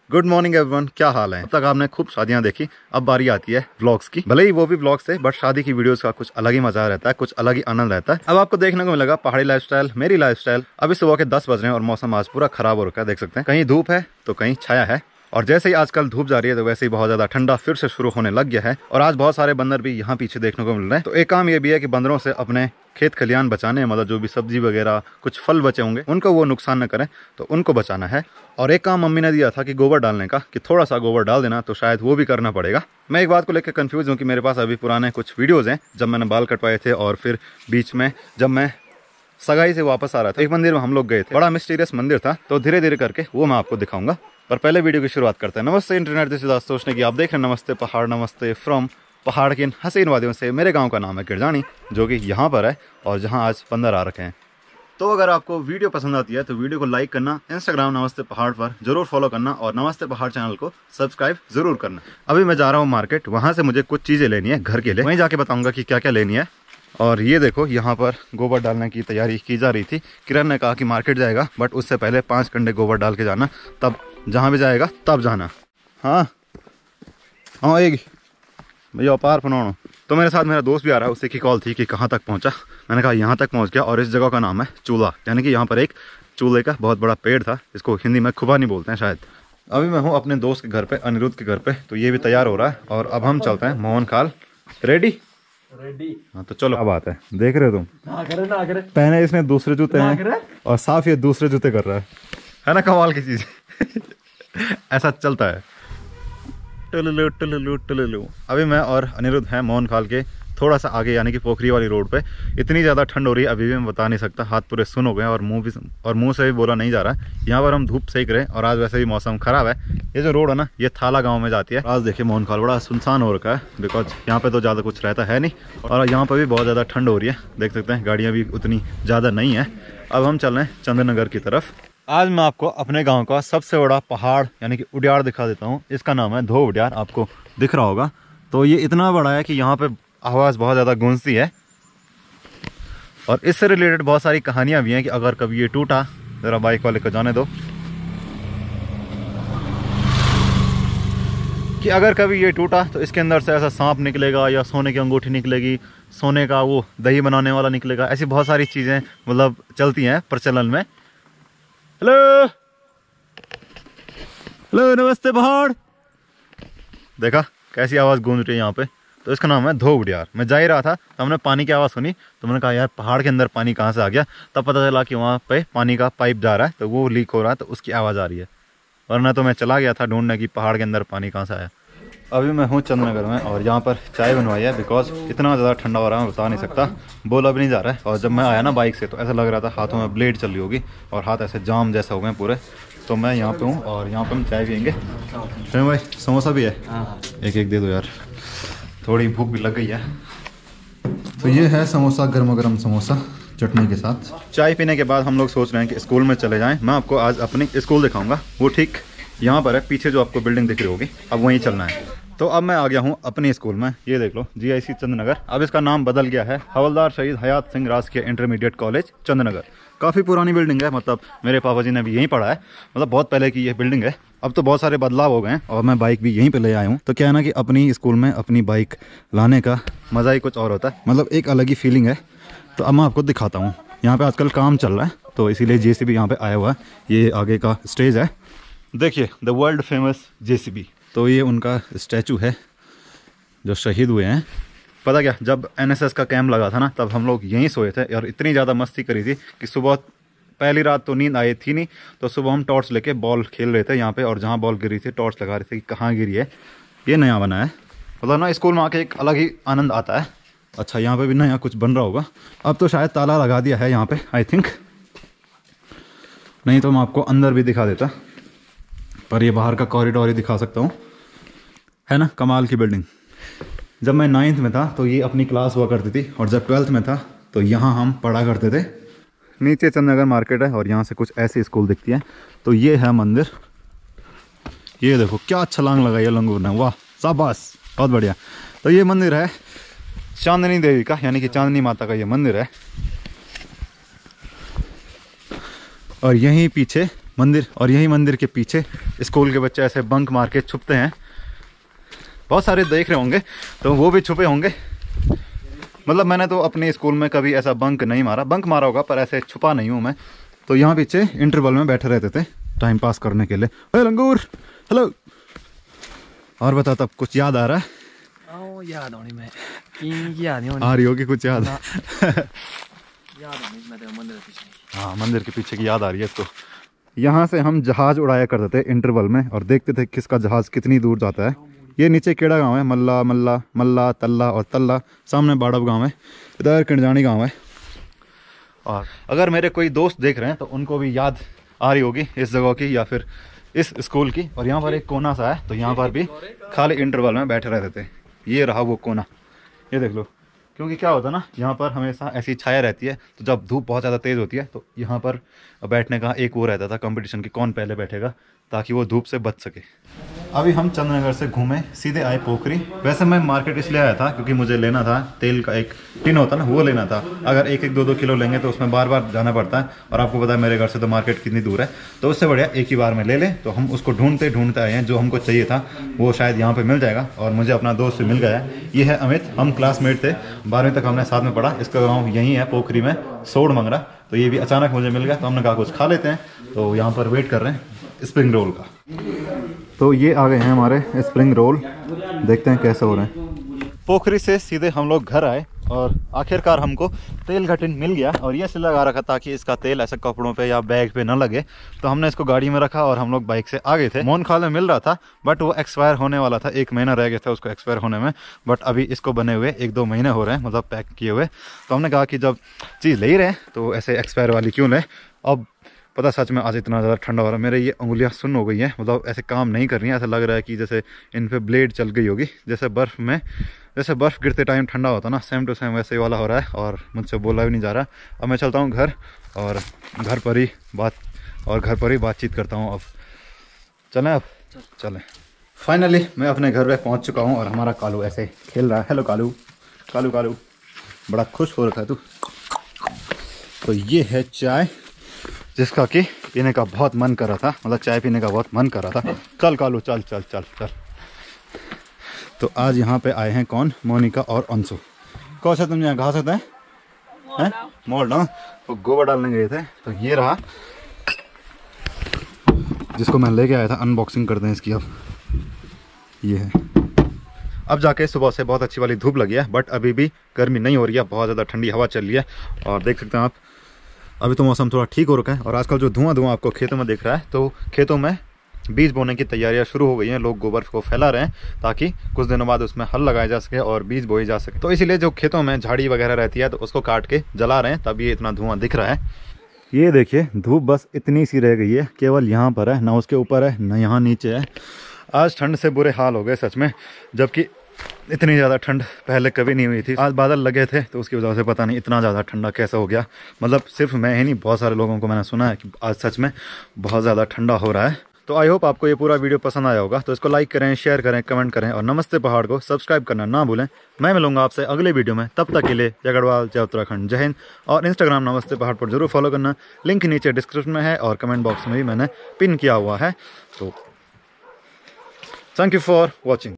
Good morning everyone, क्या हाल है। अब तक आपने खूब शादियां देखी, अब बारी आती है व्लॉग्स की। भले ही वो भी व्लॉग्स है, बट शादी की वीडियोस का कुछ अलग ही मजा रहता है, कुछ अलग ही आनंद रहता है। अब आपको देखने को मिलेगा पहाड़ी लाइफस्टाइल, मेरी लाइफस्टाइल। अभी सुबह के 10 बज रहे हैं और मौसम आज पूरा खराब हो रखा है, देख सकते हैं। कहीं धूप है तो कहीं छाया है। और जैसे ही आजकल धूप जा रही है तो वैसे ही बहुत ज्यादा ठंडा फिर से शुरू होने लग गया है। और आज बहुत सारे बंदर भी यहाँ पीछे देखने को मिल रहे हैं। तो एक काम ये भी है कि बंदरों से अपने खेत खलियान बचाने, मतलब जो भी सब्जी वगैरह कुछ फल बचे होंगे उनको वो नुकसान न करें, तो उनको बचाना है। और एक काम मम्मी ने दिया था कि गोबर डालने का, कि थोड़ा सा गोबर डाल देना, तो शायद वो भी करना पड़ेगा। मैं एक बात को लेकर कंफ्यूज हूँ कि मेरे पास अभी पुराने कुछ वीडियोज़ हैं जब मैंने बाल कटवाए थे, और फिर बीच में जब मैं सगाई से वापस आ रहा था एक मंदिर में हम लोग गए थे, बड़ा मिस्टीरियस मंदिर था। तो धीरे धीरे करके वो मैं आपको दिखाऊंगा। पर पहले वीडियो की शुरुआत करते हैं। नमस्ते internet, this is Ashutosh Negi. आप देख रहे हैं नमस्ते पहाड़, नमस्ते फ्रॉम पहाड़ की इन हसीन वादियों से। मेरे गांव का नाम है किरजानी, जो कि यहाँ पर है और जहाँ आज बंदर आ रखे हैं। तो अगर आपको वीडियो पसंद आती है तो वीडियो को लाइक करना, इंस्टाग्राम नमस्ते पहाड़ पर जरूर फॉलो करना और नमस्ते पहाड़ चैनल को सब्सक्राइब जरूर करना। अभी मैं जा रहा हूँ मार्केट, वहाँ से मुझे कुछ चीज़ें लेनी है घर के लिए। वहीं जाके बताऊँगा कि क्या क्या लेनी है। और ये देखो, यहाँ पर गोबर डालने की तैयारी की जा रही थी। किरण ने कहा कि मार्केट जाएगा, बट उससे पहले 5 कंडे गोबर डाल के जाना, तब जहाँ भी जाएगा तब जाना। हाँ हाँ, एक भैया पार फनोनो। तो मेरे साथ मेरा दोस्त भी आ रहा है, उससे की कॉल थी कि कहाँ तक पहुँचा। मैंने कहा यहाँ तक पहुँच गया। और इस जगह का नाम है चूल्हा, यानी कि यहाँ पर एक चूल्हे का बहुत बड़ा पेड़ था। इसको हिंदी में खुबानी बोलते हैं शायद। अभी मैं हूँ अपने दोस्त के घर पे, अनिरुद्ध के घर पे। तो ये भी तैयार हो रहा है और अब हम चलते हैं मोहन खाल। रेडी? हाँ तो चलो। क्या बात है, देख रहे हो तुम? ना करे। पहने इसने दूसरे जूते हैं और साफ ये दूसरे जूते कर रहा है ना, कमाल की चीज। ऐसा चलता है। टुलुलु टुलुलु टुलुलु। अभी मैं और अनिरुद्ध हैं मोहन खाल के थोड़ा सा आगे, यानी कि पोखरी वाली रोड पे। इतनी ज़्यादा ठंड हो रही है अभी भी मैं बता नहीं सकता, हाथ पूरे सुन हो गए और मुंह से भी बोला नहीं जा रहा। यहाँ पर हम धूप सेक रहे हैं और आज वैसे भी मौसम ख़राब है। ये जो रोड है ना, ये थाला गांव में जाती है। आज देखिए मोहन खाल बड़ा सुनसान हो रखा है, बिकॉज यहाँ पे तो ज़्यादा कुछ रहता है नहीं। और यहाँ पर भी बहुत ज़्यादा ठंड हो रही है, देख सकते हैं। गाड़ियाँ भी उतनी ज़्यादा नहीं है। अब हम चल रहे हैं चंद्रनगर की तरफ। आज मैं आपको अपने गांव का सबसे बड़ा पहाड़ यानी कि उडियार दिखा देता हूं। इसका नाम है धो उडियार, आपको दिख रहा होगा। तो ये इतना बड़ा है कि यहाँ पे आवाज़ बहुत ज़्यादा गूंजती है। और इससे रिलेटेड बहुत सारी कहानियां भी हैं कि अगर कभी ये टूटा, ज़रा बाइक वाले को जाने दो, कि अगर कभी ये टूटा तो इसके अंदर से ऐसा सांप निकलेगा या सोने की अंगूठी निकलेगी, सोने का वो दही बनाने वाला निकलेगा। ऐसी बहुत सारी चीज़ें मतलब चलती हैं प्रचलन में। हेलो हेलो, नमस्ते पहाड़। देखा कैसी आवाज़ गूंज रही है यहाँ पे। तो इसका नाम है धो उडियार। मैं जा ही रहा था तो हमने पानी की आवाज़ सुनी, तो मैंने कहा यार पहाड़ के अंदर पानी कहाँ से आ गया। तब पता चला कि वहाँ पे पानी का पाइप जा रहा है, तो वो लीक हो रहा है, तो उसकी आवाज़ आ रही है। वरना तो मैं चला गया था ढूंढने की पहाड़ के अंदर पानी कहाँ से आया। अभी मैं हूँ चंद्रनगर में और यहाँ पर चाय बनवाई है, बिकॉज इतना ज़्यादा ठंडा हो रहा है, मैं बता नहीं सकता, बोला भी नहीं जा रहा है। और जब मैं आया ना बाइक से, तो ऐसा लग रहा था हाथों में ब्लेड चल रही होगी और हाथ ऐसे जाम जैसे हो गए पूरे। तो मैं यहाँ पे हूँ और यहाँ पे हम चाय पियेंगे। भाई समोसा भी है, एक एक दे दो यार, थोड़ी भूख भी लग गई है। तो ये है समोसा, गर्मा गर्म समोसा चटनी के साथ। चाय पीने के बाद हम लोग सोच रहे हैं कि स्कूल में चले जाएँ। मैं आपको आज अपनी स्कूल दिखाऊँगा, वो ठीक यहाँ पर है पीछे, जो आपको बिल्डिंग दिख रही होगी। अब वहीं चलना है। तो अब मैं आ गया हूँ अपनी स्कूल में, ये देख लो, GIC चंद्रनगर। अब इसका नाम बदल गया है, हवलदार शहीद हयात सिंह राजकीय इंटरमीडिएट कॉलेज चंद्रनगर। काफ़ी पुरानी बिल्डिंग है, मतलब मेरे पापा जी ने भी यहीं पढ़ा है, मतलब बहुत पहले की ये बिल्डिंग है। अब तो बहुत सारे बदलाव हो गए हैं और मैं बाइक भी यहीं पे ले आया हूँ। तो क्या है ना कि अपनी स्कूल में अपनी बाइक लाने का मज़ा ही कुछ और होता है, मतलब एक अलग ही फीलिंग है। तो अब मैं आपको दिखाता हूँ। यहाँ पर आजकल काम चल रहा है, तो इसीलिए JCB यहाँ पर आया हुआ है। ये आगे का स्टेज है, देखिए, द वर्ल्ड फेमस JCB। तो ये उनका स्टैचू है जो शहीद हुए हैं। पता क्या, जब NSS का कैंप लगा था ना, तब हम लोग यहीं सोए थे और इतनी ज़्यादा मस्ती करी थी कि सुबह पहली रात तो नींद आई थी नहीं। तो सुबह हम टॉर्च लेके बॉल खेल रहे थे यहाँ पे, और जहाँ बॉल गिरी थी टॉर्च लगा रहे थे कि कहाँ गिरी है। ये नया बना है, मतलब ना स्कूल में आके एक अलग ही आनंद आता है। अच्छा, यहाँ पर भी नया कुछ बन रहा होगा। अब तो शायद ताला लगा दिया है यहाँ पर, आई थिंक, नहीं तो मैं आपको अंदर भी दिखा देता, पर ये बाहर का कॉरिडोर ही दिखा सकता हूँ, है ना, कमाल की बिल्डिंग। जब मैं 9th में था तो ये अपनी क्लास हुआ करती थी, और जब 12th में था तो यहाँ हम पढ़ा करते थे। नीचे चंद्रनगर मार्केट है और यहाँ से कुछ ऐसी स्कूल दिखती है। तो ये है मंदिर, ये देखो क्या छलांग लगाई है लंगूर ने, वाह शाबाश, बहुत बढ़िया। तो ये मंदिर है चांदनी देवी का, यानी कि चांदनी माता का ये मंदिर है। और यहीं पीछे मंदिर, और यही मंदिर के पीछे स्कूल के बच्चे ऐसे बंक मार के छुपते हैं। बहुत सारे देख रहे होंगे तो वो भी छुपे होंगे। मतलब मैंने तो अपने स्कूल में कभी ऐसा बंक नहीं मारा, बंक मारा होगा पर ऐसे छुपा नहीं हूँ मैं। तो यहाँ पीछे इंटरवल में बैठे रहते थे टाइम पास करने के लिए। हे लंगूर, हेलो। और बता, तब कुछ याद आ रहा है? याद होनी मैं आ रही होगी कुछ याद? हाँ, मंदिर के पीछे की याद आ रही है इसको। यहाँ से हम जहाज उड़ाया करते थे इंटरवल में और देखते थे किसका जहाज कितनी दूर जाता है। ये नीचे केड़ा गांव है, मल्ला मल्ला मल्ला तल्ला और तल्ला, सामने बाड़ब गांव है, इधर किंडजानी गांव है। और अगर मेरे कोई दोस्त देख रहे हैं तो उनको भी याद आ रही होगी इस जगह की या फिर इस स्कूल की। और यहाँ पर एक कोना सा है, तो यहाँ पर भी खाली इंटरवल में बैठे रहते थे। ये रहा वो कोना, ये देख लो। क्योंकि क्या होता है ना, यहाँ पर हमेशा ऐसी छाया रहती है, तो जब धूप बहुत ज़्यादा तेज़ होती है तो यहाँ पर बैठने का एक वो रहता था कंपटीशन की, कौन पहले बैठेगा, ताकि वो धूप से बच सके। अभी हम चंद्रनगर से घूमे, सीधे आए पोखरी। वैसे मैं मार्केट इसलिए आया था क्योंकि मुझे लेना था तेल का एक टिन होता ना, वो लेना था। अगर एक एक 2-2 किलो लेंगे तो उसमें बार बार जाना पड़ता है, और आपको पता है मेरे घर से तो मार्केट कितनी दूर है। तो उससे बढ़िया एक ही बार में ले ले। तो हम उसको ढूंढते ढूंढते आए हैं, जो हमको चाहिए था वो शायद यहाँ पर मिल जाएगा। और मुझे अपना दोस्त मिल गया है, ये है अमित। हम क्लासमेट थे, 12वीं तक हमने साथ में पढ़ा। इसका गाँव यहीं है पोखरी में, सोड़ मंगरा। तो ये भी अचानक मुझे मिल गया, तो हमने कहा कुछ खा लेते हैं। तो यहाँ पर वेट कर रहे हैं स्प्रिंग रोल का। तो ये आ गए हैं हमारे स्प्रिंग रोल, देखते हैं कैसे हो रहे हैं। पोखरी से सीधे हम लोग घर आए और आखिरकार हमको तेल का टिन मिल गया। और ये से लगा रखा ताकि इसका तेल ऐसे कपड़ों पे या बैग पे न लगे। तो हमने इसको गाड़ी में रखा और हम लोग बाइक से आ गए थे। मोहनखाल में मिल रहा था बट वो एक्सपायर होने वाला था, 1 महीना रह गया था उसको एक्सपायर होने में। बट अभी इसको बने हुए 1-2 महीने हो रहे हैं, मतलब पैक किए हुए। तो हमने कहा कि जब चीज़ ले ही रहे तो ऐसे एक्सपायर वाली क्यों लें। अब पता सच में आज इतना ज़्यादा ठंडा हो रहा है, मेरे ये उंगलियां सुन्न हो गई हैं, मतलब ऐसे काम नहीं कर रही हैं। ऐसा लग रहा है कि जैसे इन पे ब्लेड चल गई होगी। जैसे बर्फ़ गिरते टाइम ठंडा होता ना, सेम टू सेम वैसे ही वाला हो रहा है। और मुझसे बोला भी नहीं जा रहा। अब मैं चलता हूँ घर, और घर पर ही बातचीत करता हूँ। अब चलें। फाइनली मैं अपने घर पे पहुँच चुका हूँ और हमारा कालू ऐसे खेल रहा है। हेलो कालू, कालू कालू, बड़ा खुश हो रखा है तू। तो ये है चाय, जिसका कि पीने का बहुत मन कर रहा था, मतलब चाय पीने का बहुत मन कर रहा था। चल कालू, चल चल चल चल। तो आज यहाँ पे आए हैं कौन? मोनिका और अंशु। कौन सा तुम यहाँ घा सकते हैं? मोल्ड ना, वो गोबर डालने गए थे। तो ये रहा, जिसको मैं लेके आया था। अनबॉक्सिंग करते हैं इसकी। अब ये है। अब जाके सुबह से बहुत अच्छी वाली धूप लगी है, बट अभी भी गर्मी नहीं हो रही है, बहुत ज़्यादा ठंडी हवा चल रही है। और देख सकते हैं आप, अभी तो मौसम थोड़ा ठीक हो रखा है। और आजकल जो धुआं आपको खेतों में दिख रहा है, तो खेतों में बीज बोने की तैयारियां शुरू हो गई हैं। लोग गोबर को फैला रहे हैं ताकि कुछ दिनों बाद उसमें हल लगाया जा सके और बीज बोए जा सके। तो इसीलिए जो खेतों में झाड़ी वगैरह रहती है तो उसको काट के जला रहे हैं, तब ये इतना धुआं दिख रहा है। ये देखिए, धूप बस इतनी सी रह गई है, केवल यहाँ पर है, ना उसके ऊपर है ना यहाँ नीचे है। आज ठंड से बुरे हाल हो गए सच में, जबकि इतनी ज़्यादा ठंड पहले कभी नहीं हुई थी। आज बादल लगे थे तो उसकी वजह से पता नहीं इतना ज़्यादा ठंडा कैसे हो गया। मतलब सिर्फ मैं ही नहीं, बहुत सारे लोगों को मैंने सुना है कि आज सच में बहुत ज़्यादा ठंडा हो रहा है। तो आई होप आपको ये पूरा वीडियो पसंद आया होगा। तो इसको लाइक करें, शेयर करें, कमेंट करें, और नमस्ते पहाड़ को सब्सक्राइब करना ना भूलें। मैं मिलूंगा आपसे अगले वीडियो में, तब तक के लिए जय गढ़वाल, जय उत्तराखंड, जय हिंद। और इंस्टाग्राम नमस्ते पहाड़ पर जरूर फॉलो करना, लिंक नीचे डिस्क्रिप्शन में है और कमेंट बॉक्स में भी मैंने पिन किया हुआ है। तो थैंक यू फॉर वॉचिंग।